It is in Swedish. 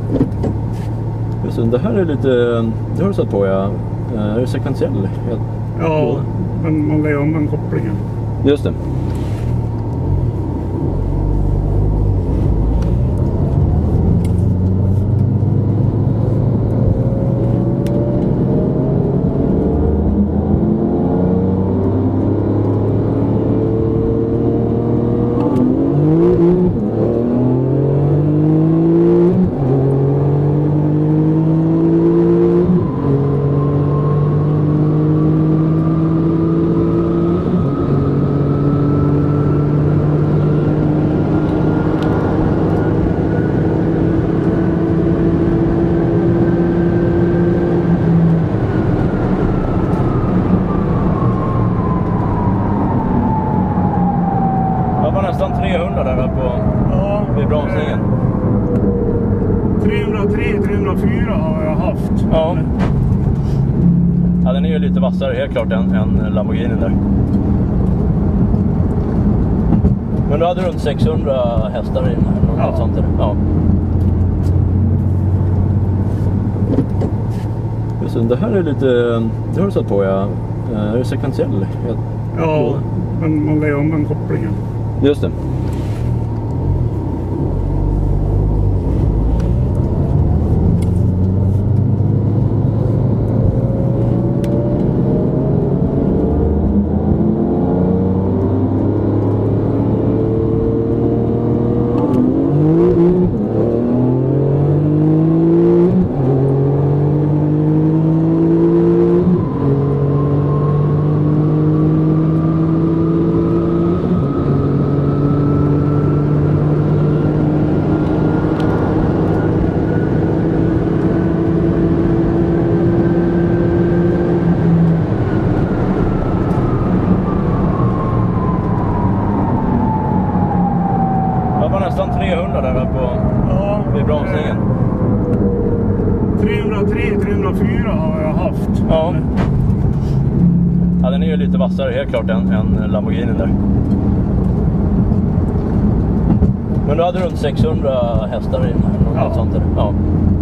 Så det här är lite, det har du satt på, ja. Är det sekventiell? Ja, men man lägger om den kopplingen. Just det. Nästan 300 där på vid bromsningen. 303-304 har jag haft. Ja. Ja, den är ju lite vassare helt klart än Lamborghini där. Men du hade runt 600 hästar i den här. Något sånt där. Ja. Så det här är lite, det har du satt på, ja. Är det sekventiell? Ja, men man lägger om den kopplingen. Just det. Nästan 300 där på vid bromsningen. 303-304 har jag haft. Ja. Ja, den är ju lite vassare helt klart än Lamborghini där. Men du hade runt 600 hästar i den här. Något sånt där. Ja.